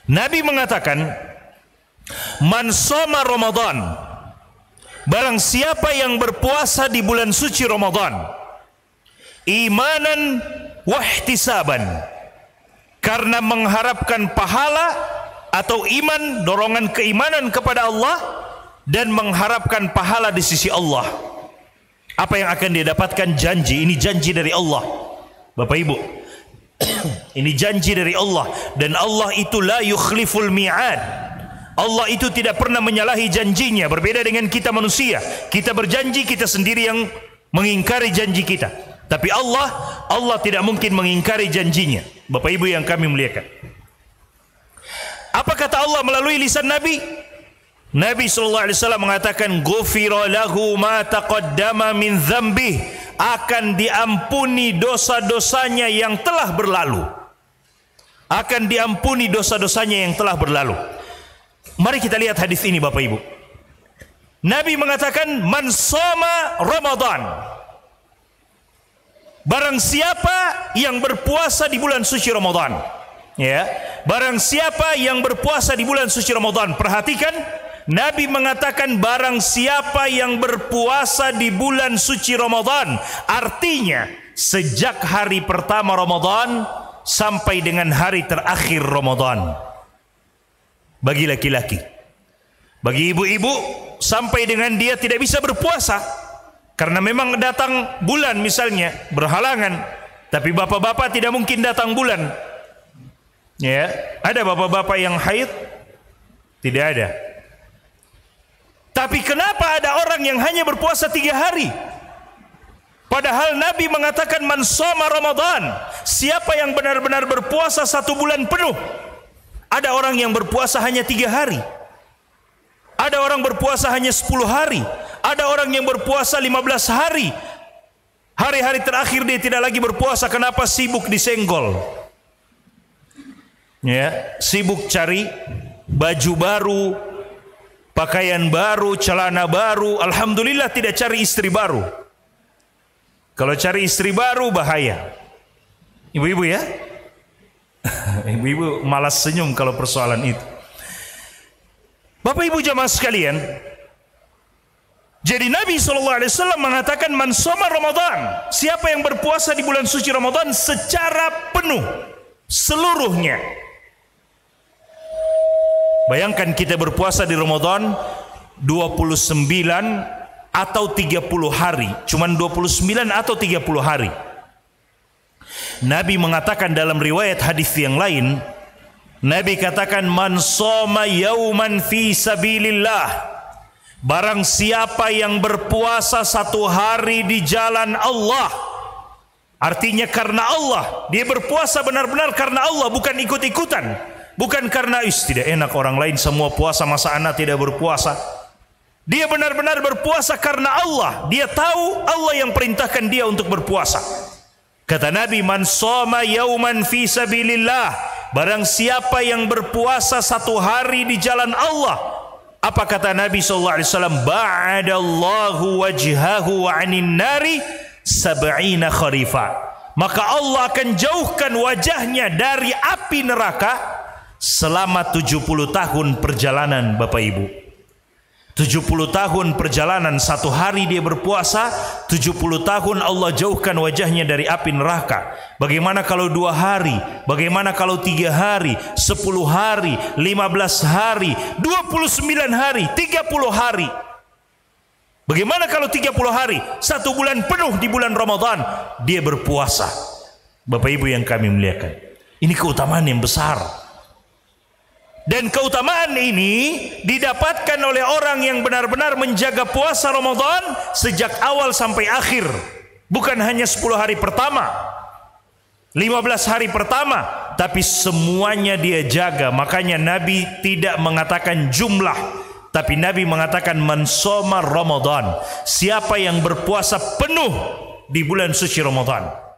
Nabi mengatakan, man shoma Ramadan, barang siapa yang berpuasa di bulan suci Ramadan, imanan wahtisaban, karena mengharapkan pahala atau iman, dorongan keimanan kepada Allah, dan mengharapkan pahala di sisi Allah. Apa yang akan dia dapatkan? Janji. Ini janji dari Allah, Bapak Ibu. Ini janji dari Allah, dan Allah itu la yukhliful mi'ad. Allah itu tidak pernah menyalahi janjinya. Berbeda dengan kita manusia, kita berjanji, kita sendiri yang mengingkari janji kita. Tapi Allah tidak mungkin mengingkari janjinya. Bapak Ibu yang kami muliakan, apa kata Allah melalui lisan Nabi? Nabi SAW mengatakan, ghufira lahu ma taqaddama min dzambih, akan diampuni dosa-dosanya yang telah berlalu. Akan diampuni dosa-dosanya yang telah berlalu. Mari kita lihat hadis ini, Bapak Ibu. Nabi mengatakan, man shoma Ramadan, barang siapa yang berpuasa di bulan suci Ramadan, ya, barang siapa yang berpuasa di bulan suci Ramadan. Perhatikan, Nabi mengatakan barang siapa yang berpuasa di bulan suci Ramadan, artinya sejak hari pertama Ramadan sampai dengan hari terakhir Ramadan. Bagi laki-laki, bagi ibu-ibu, sampai dengan dia tidak bisa berpuasa karena memang datang bulan misalnya berhalangan, tapi bapak-bapak tidak mungkin datang bulan. Ya, ada bapak-bapak yang haid? Tidak ada. Tapi kenapa ada orang yang hanya berpuasa 3 hari? Padahal Nabi mengatakan, man shoma Ramadan, siapa yang benar-benar berpuasa 1 bulan penuh. Ada orang yang berpuasa hanya 3 hari. Ada orang berpuasa hanya 10 hari. Ada orang yang berpuasa 15 hari. Hari-hari terakhir dia tidak lagi berpuasa. Kenapa? Sibuk disenggol. Ya, sibuk cari baju baru, pakaian baru, celana baru. Alhamdulillah tidak cari istri baru. Kalau cari istri baru bahaya. Ibu-ibu ya, ibu-ibu malas senyum kalau persoalan itu. Bapak Ibu jamaah sekalian, jadi Nabi SAW mengatakan, man shoma Ramadan, siapa yang berpuasa di bulan suci Ramadan secara penuh, seluruhnya. Bayangkan kita berpuasa di Ramadan 29 atau 30 hari. Cuman 29 atau 30 hari. Nabi mengatakan dalam riwayat hadis yang lain, Nabi katakan, man shoma yauman fi sabilillah, barang siapa yang berpuasa 1 hari di jalan Allah, artinya karena Allah, dia berpuasa benar-benar karena Allah, bukan ikut-ikutan. Bukan karena tidak enak orang lain semua puasa, masa anak tidak berpuasa. Dia benar-benar berpuasa karena Allah. Dia tahu Allah yang perintahkan dia untuk berpuasa. Kata Nabi, man shoma yauman fi sabilillah, barang siapa yang berpuasa 1 hari di jalan Allah. Apa kata Nabi SAW? Ba'adallahu wajhahu 'anil nari 70 kharifa. Maka Allah akan jauhkan wajahnya dari api neraka selama 70 tahun perjalanan. Bapak Ibu, 70 tahun perjalanan, 1 hari dia berpuasa, 70 tahun Allah jauhkan wajahnya dari api neraka. Bagaimana kalau 2 hari? Bagaimana kalau 3 hari? 10 hari? 15 hari? 29 hari? 30 hari? Bagaimana kalau 30 hari? 1 bulan penuh di bulan Ramadan dia berpuasa. Bapak Ibu yang kami muliakan, ini keutamaan yang besar. Dan keutamaan ini didapatkan oleh orang yang benar-benar menjaga puasa Ramadan sejak awal sampai akhir. Bukan hanya 10 hari pertama, 15 hari pertama, tapi semuanya dia jaga. Makanya Nabi tidak mengatakan jumlah, tapi Nabi mengatakan man shoma Ramadan, siapa yang berpuasa penuh di bulan suci Ramadan.